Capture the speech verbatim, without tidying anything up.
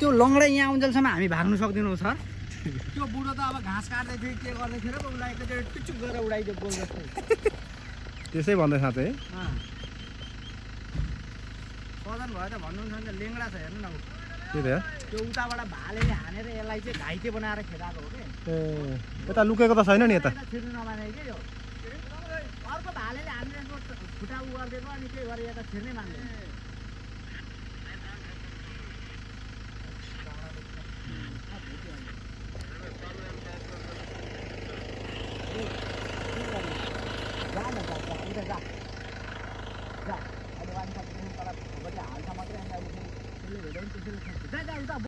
त्यो लङ्गडा यहाँ आउन्जेलसम्म हामी भाग्नु सक्दैनौँ सर त्यो बुढो त अब घाँस काट्दै थियो के गर्दै थियो र उसलाई एकचोटि टुचुक गरेर उडाइदियो गोल जस्तै त्यसै भन्दै साँच्चै सदन भयो त भन्नुहुन्छ भने लेङ्गडा छ हेर्नु न के त त्यो उताबाट भालेले हानेर यसलाई चाहिँ घाइते बनाएर खेदाएको हो कि ए यता लुकेको त छैन नि यता छिर्नु नमाने के यो अर्को भालेले हानेर खुट्टा उ गरिदिएको अनि के गरे यता छिर्नै मान्दैन